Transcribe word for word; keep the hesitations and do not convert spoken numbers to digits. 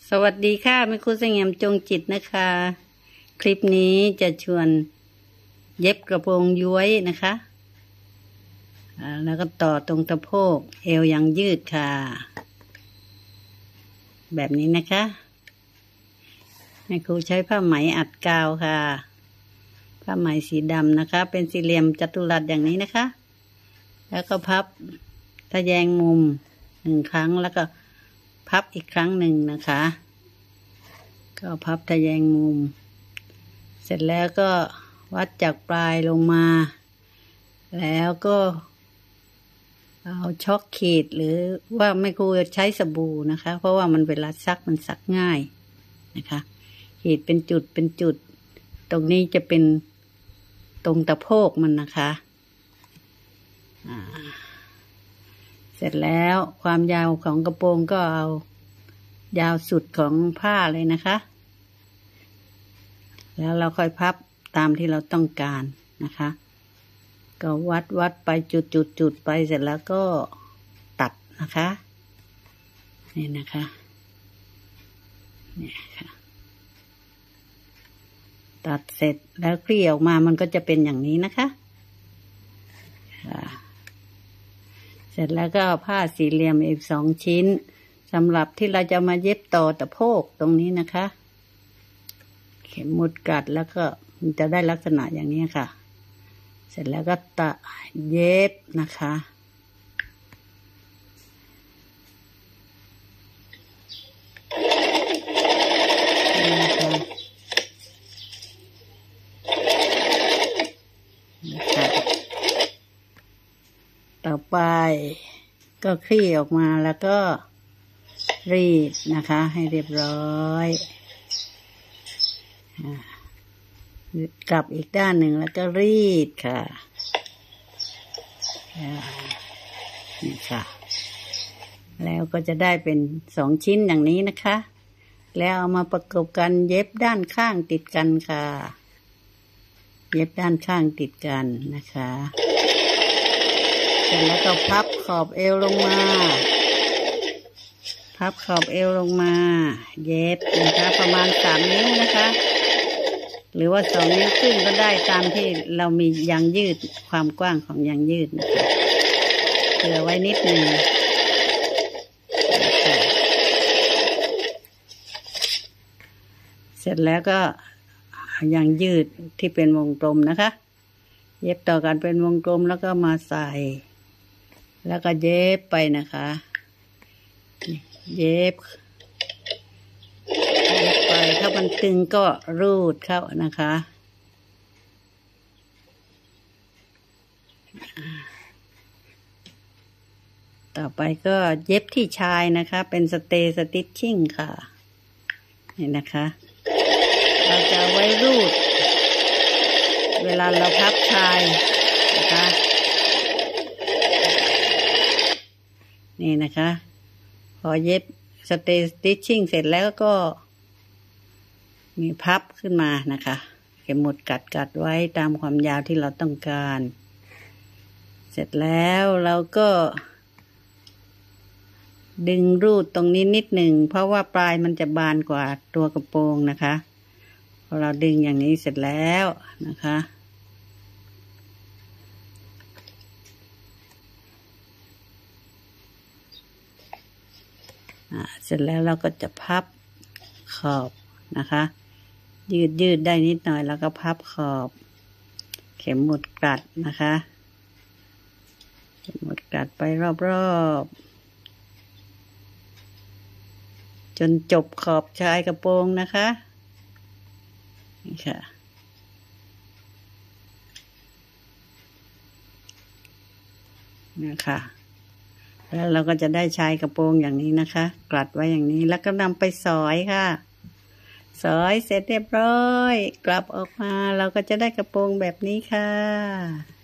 สวัสดีค่ะแม่ครูเสงี่ยมจงจิตนะคะคลิปนี้จะชวนเย็บกระโปรงย้วยนะคะแล้วก็ต่อตรงสะโพกเอวยังยืดค่ะแบบนี้นะคะแม่ครูใช้ผ้าไหมอัดกาวค่ะผ้าไหมสีดำนะคะเป็นสี่เหลี่ยมจัตุรัสอย่างนี้นะคะแล้วก็พับทะแยงมุมหนึ่งครั้งแล้วก็พับอีกครั้งหนึ่งนะคะก็พับทะแยงมุมเสร็จแล้วก็วัดจากปลายลงมาแล้วก็เอาช็อกขีดหรือว่าไม่ควรใช้สบู่นะคะเพราะว่ามันเวลาซักมันซักง่ายนะคะขีดเป็นจุดเป็นจุดตรงนี้จะเป็นตรงตะโพกมันนะคะเสร็จแล้วความยาวของกระโปรงก็เอายาวสุดของผ้าเลยนะคะแล้วเราค่อยพับตามที่เราต้องการนะคะก็วัดวัดไปจุดจุดจุดไปเสร็จแล้วก็ตัดนะคะนี่นะคะนี่ค่ะตัดเสร็จแล้วคลี่ออกมามันก็จะเป็นอย่างนี้นะคะเสร็จแล้วก็ผ้าสี่เหลี่ยมอีกสองชิ้นสำหรับที่เราจะมาเย็บต่อตะโพกตรงนี้นะคะเข็มหมุดกัดแล้วก็มันจะได้ลักษณะอย่างนี้ค่ะเสร็จแล้วก็ตะเย็บนะคะต่อไปก็คลี่ออกมาแล้วก็รีดนะคะให้เรียบร้อยกลับอีกด้านหนึ่งแล้วก็รีดค่ะนี่ค่ะแล้วก็จะได้เป็นสองชิ้นอย่างนี้นะคะแล้วเอามาประกบกันเย็บด้านข้างติดกันค่ะเย็บด้านข้างติดกันนะคะเสร็จแล้วก็พับขอบเอวลงมาพับขอบเอวลงมาเย็บนะคะประมาณสามนิ้วนะคะหรือว่าสองนิ้วครึ่งก็ได้ตามที่เรามียางยืดความกว้างของยางยืดนะคะเผื่อไว้นิดหนึ่งเสร็จแล้วก็ยางยืดที่เป็นวงกลมนะคะเย็บต่อกันเป็นวงกลมแล้วก็มาใส่แล้วก็เย็บไปนะคะเย็บเย็บไปถ้ามันตึงก็รูดเข้านะคะต่อไปก็เย็บที่ชายนะคะเป็นสเตย์สติชชิ่งค่ะนี่นะคะเราจะไว้รูดเวลาเราพับชายนะคะนี่นะคะพอเย็บสเตย์สติชชิ่งเสร็จแล้วก็มีพับขึ้นมานะคะเข็มหมุดกัดกัดไว้ตามความยาวที่เราต้องการเสร็จแล้วเราก็ดึงรูดตรงนี้นิดหนึ่งเพราะว่าปลายมันจะบานกว่าตัวกระโปรงนะคะพอเราดึงอย่างนี้เสร็จแล้วนะคะเสร็จแล้วเราก็จะพับขอบนะคะยืดยืดได้นิดหน่อยแล้วก็พับขอบเข็มหมุดกัดนะคะเข็มหมุดกัดไปรอบๆจนจบขอบชายกระโปรงนะคะนี่ค่ะนะคะแล้วเราก็จะได้ชายกระโปรงอย่างนี้นะคะกลัดไว้อย่างนี้แล้วก็นำไปสอยค่ะสอยเสร็จเรียบร้อยกลับออกมาเราก็จะได้กระโปรงแบบนี้ค่ะ